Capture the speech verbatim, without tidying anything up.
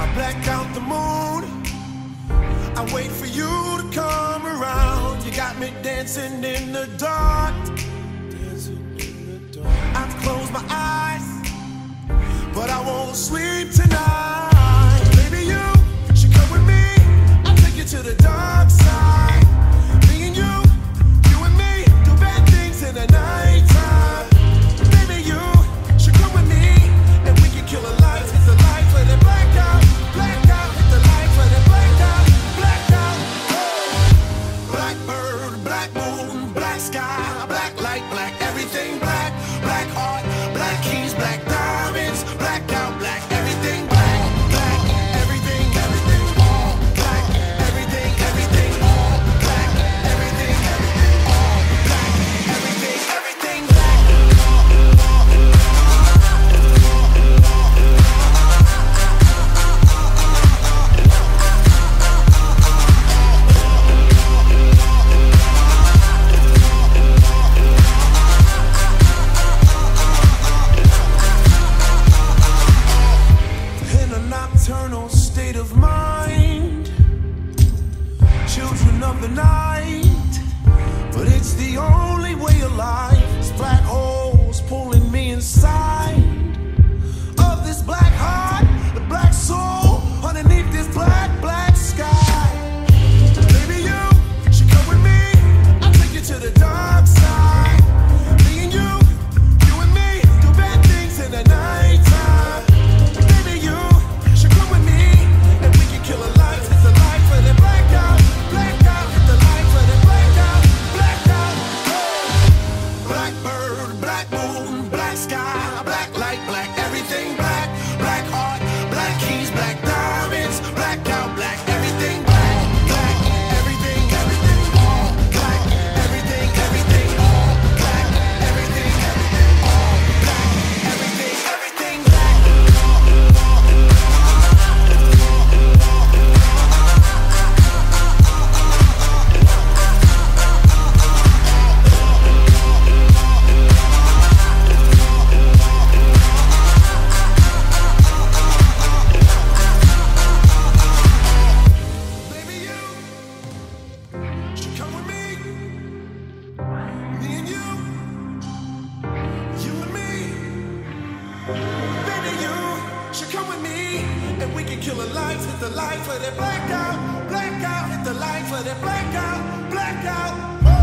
I black out the moon. I wait for you to come around. You got me dancing in the dark. Dancing in the dark. I've closed my eyes, but I won't sleep tonight. Baby, you should come with me. I'll take you to the dark side. Me and you, you and me, do bad things in the nighttime. Baby, you should come with me, and we can kill the lights, hit the lights, let it black out, black out, hit the lights, let it black out, black out. Black bird, black moon, black sky, black light, black everything, black, black heart, black keys, black diamonds, black out, black everything, black, black everything, everything, all black, everything, everything, all black, everything, everything, all black, everything, everything, black. In a nocturnal state of mind, children of the night, but it's the only way of life. It's black holes pulling me inside of this black heart, the black soul underneath this black, black sky. Baby, you should come with me. I'll take you to the dark side. Me and you, you and me, do bad things in the nighttime. Baby, you should come with me, and we can kill the lights, hit the lights, let it black out, black out, hit the lights, let it black out, black out. Black bird, black moon, black sky, black light, black everything, black, black heart, black keys, black diamonds, black out, black everything, black, black everything, everything, all black, everything, everything, all black, everything, everything, all black, everything, everything, black. Baby, you should come with me. Me and you, you and me. Baby, you should come with me, and we can kill the lights, hit the lights, let it black out, black out, hit the lights, let it black out, black out.